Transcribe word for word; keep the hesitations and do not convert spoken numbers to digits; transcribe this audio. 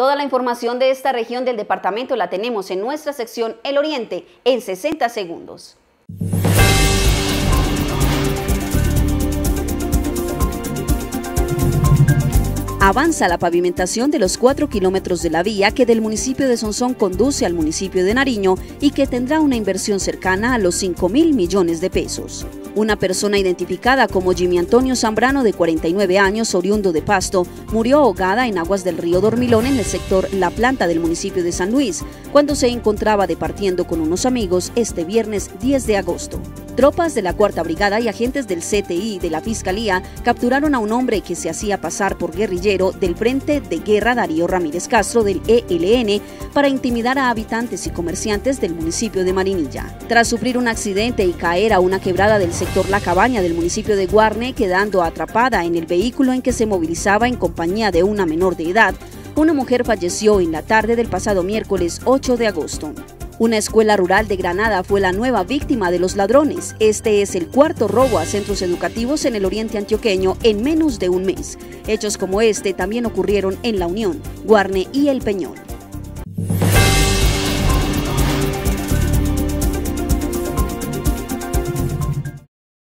Toda la información de esta región del departamento la tenemos en nuestra sección El Oriente en sesenta segundos. Avanza la pavimentación de los cuatro kilómetros de la vía que del municipio de Sonsón conduce al municipio de Nariño y que tendrá una inversión cercana a los cinco mil millones de pesos. Una persona identificada como Jimmy Antonio Zambrano, de cuarenta y nueve años, oriundo de Pasto, murió ahogada en aguas del río Dormilón en el sector La Planta del municipio de San Luis, cuando se encontraba departiendo con unos amigos este viernes diez de agosto. Tropas de la Cuarta Brigada y agentes del C T I de la Fiscalía capturaron a un hombre que se hacía pasar por guerrillero del Frente de Guerra Darío Ramírez Castro del E L N para intimidar a habitantes y comerciantes del municipio de Marinilla. Tras sufrir un accidente y caer a una quebrada del sector La Cabaña del municipio de Guarne, quedando atrapada en el vehículo en que se movilizaba en compañía de una menor de edad, una mujer falleció en la tarde del pasado miércoles ocho de agosto. Una escuela rural de Granada fue la nueva víctima de los ladrones. Este es el cuarto robo a centros educativos en el oriente antioqueño en menos de un mes. Hechos como este también ocurrieron en La Unión, Guarne y El Peñón.